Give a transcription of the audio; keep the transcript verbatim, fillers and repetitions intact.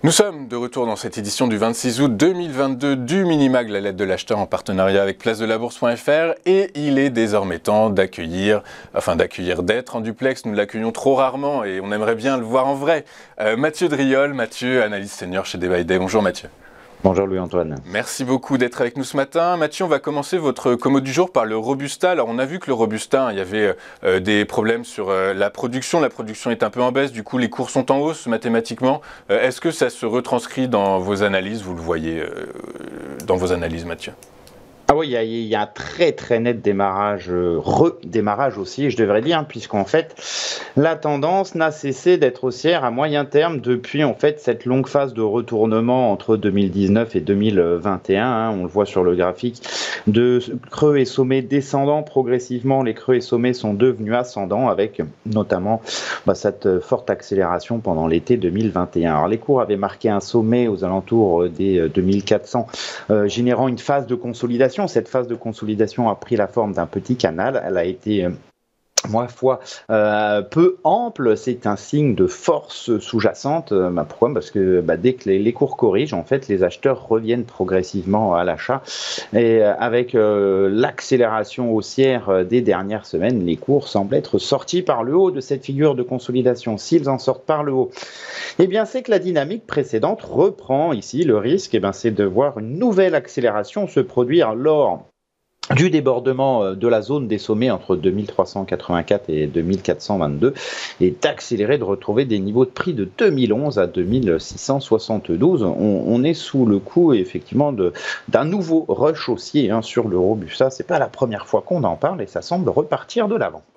Nous sommes de retour dans cette édition du vingt-six août deux mille vingt-deux du Minimag, la lettre de l'acheteur en partenariat avec place de la bourse point F R, et il est désormais temps d'accueillir, enfin d'accueillir d'être en duplex. Nous l'accueillons trop rarement et on aimerait bien le voir en vrai. Euh, Mathieu Driol, Mathieu, analyste senior chez Day by Day. Bonjour Mathieu. Bonjour Louis-Antoine. Merci beaucoup d'être avec nous ce matin. Mathieu, on va commencer votre commo du jour par le Robusta. Alors on a vu que le Robusta, hein, il y avait euh, des problèmes sur euh, la production. La production est un peu en baisse, du coup les cours sont en hausse mathématiquement. Euh, Est-ce que ça se retranscrit dans vos analyses? Vous le voyez euh, dans vos analyses, Mathieu? Ah oui, il y, a, il y a un très très net démarrage, euh, redémarrage aussi, je devrais dire, puisqu'en fait, la tendance n'a cessé d'être haussière à moyen terme depuis en fait cette longue phase de retournement entre deux mille dix-neuf et deux mille vingt et un. Hein, on le voit sur le graphique, de creux et sommets descendants progressivement. Les creux et sommets sont devenus ascendants avec notamment bah, cette forte accélération pendant l'été deux mille vingt et un. Alors les cours avaient marqué un sommet aux alentours des deux mille quatre cents, euh, générant une phase de consolidation. Cette phase de consolidation a pris la forme d'un petit canal. Elle a été, ma foi, euh, peu ample. C'est un signe de force sous-jacente. Euh, pourquoi? Parce que bah, dès que les, les cours corrigent, en fait, les acheteurs reviennent progressivement à l'achat. Et euh, avec euh, l'accélération haussière des dernières semaines, les cours semblent être sortis par le haut de cette figure de consolidation. S'ils en sortent par le haut, eh bien, c'est que la dynamique précédente reprend ici. Le risque, eh bien, c'est de voir une nouvelle accélération se produire lors du débordement de la zone des sommets entre deux mille trois cent quatre-vingt-quatre et deux mille quatre cent vingt-deux et d'accélérer, de retrouver des niveaux de prix de deux mille onze à deux mille six cent soixante-douze. On, on est sous le coup effectivement de, d'un nouveau rush haussier hein, sur le Robusta. C'est pas la première fois qu'on en parle et ça semble repartir de l'avant.